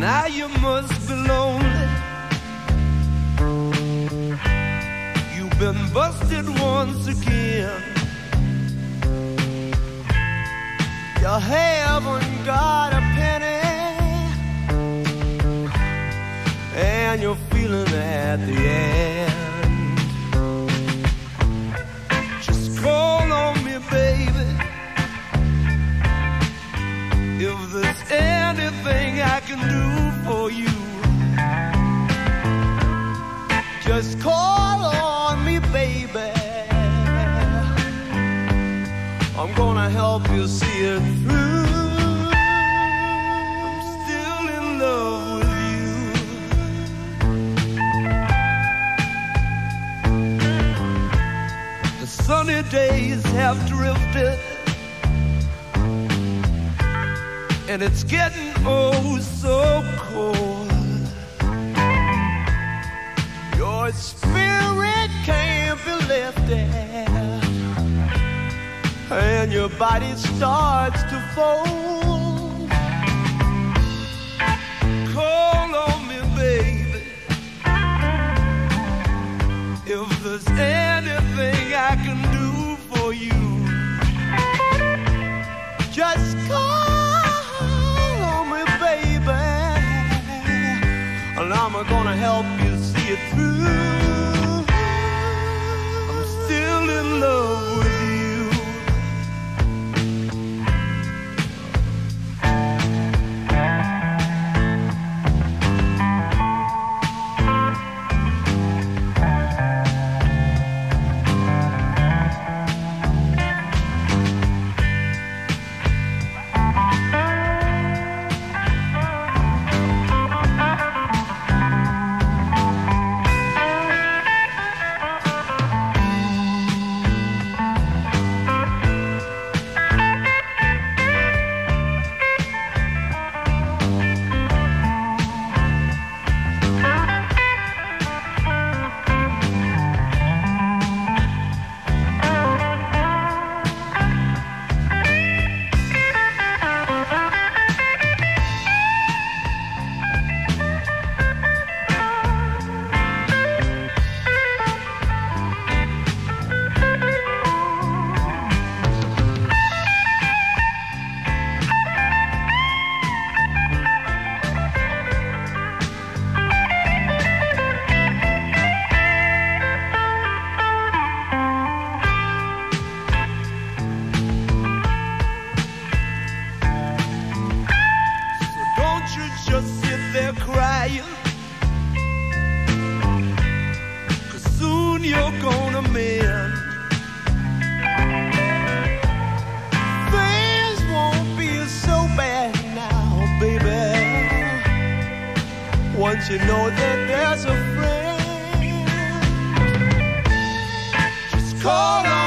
Now you must be lonely. You've been busted once again. You haven't got a penny, and you're feeling at the end. Just call on me, baby, if there's anything I can do for you. Just call on me, baby, I'm gonna help you see it through. I'm still in love with you. The sunny days have drifted, and it's getting oh so cold. Your spirit can't be lifted, and your body starts to fold. Call on me, baby, if there's anything I can do for you. Just call on me, baby, and I'm gonna help you see it through. I'm still in love with you. Once you know that there's a friend, just call on